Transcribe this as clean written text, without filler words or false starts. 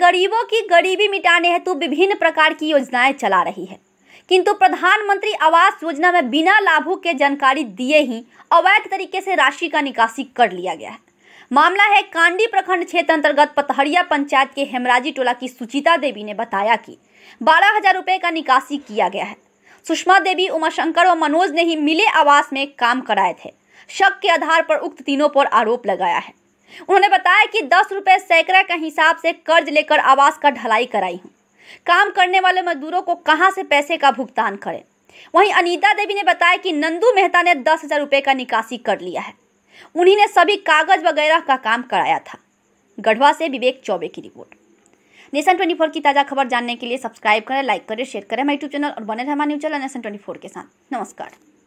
गरीबों की गरीबी मिटाने हेतु विभिन्न प्रकार की योजनाएं चला रही है, किंतु प्रधानमंत्री आवास योजना में बिना लाभुक के जानकारी दिए ही अवैध तरीके से राशि का निकासी कर लिया गया है। मामला है कांडी प्रखंड क्षेत्र अंतर्गत पतहरिया पंचायत के हेमराजी टोला की सुचिता देवी ने बताया कि 12,000 रुपए का निकासी किया गया है। सुषमा देवी, उमाशंकर व मनोज ने ही मिले आवास में काम कराए थे। शक के आधार पर उक्त तीनों पर आरोप लगाया है। उन्होंने बताया कि 10 रुपए सैकड़ा के हिसाब से कर्ज लेकर आवास का ढलाई कराई हूँ। काम करने वाले मजदूरों को कहां से पैसे का भुगतान करें। वहीं अनीता देवी ने बताया कि नंदू मेहता ने 10,000 रुपए का निकासी कर लिया है। उन्हीं ने सभी कागज वगैरह का काम कराया था। गढ़वा से विवेक चौबे की रिपोर्ट। नेशन 24 की ताज़ा खबर जानने के लिए सब्सक्राइब करें, लाइक करें, शेयर करें हमारे यूट्यूब चैनल और बने रहें हमारे न्यूज़ चैनल नेशन 24 के साथ। नमस्कार।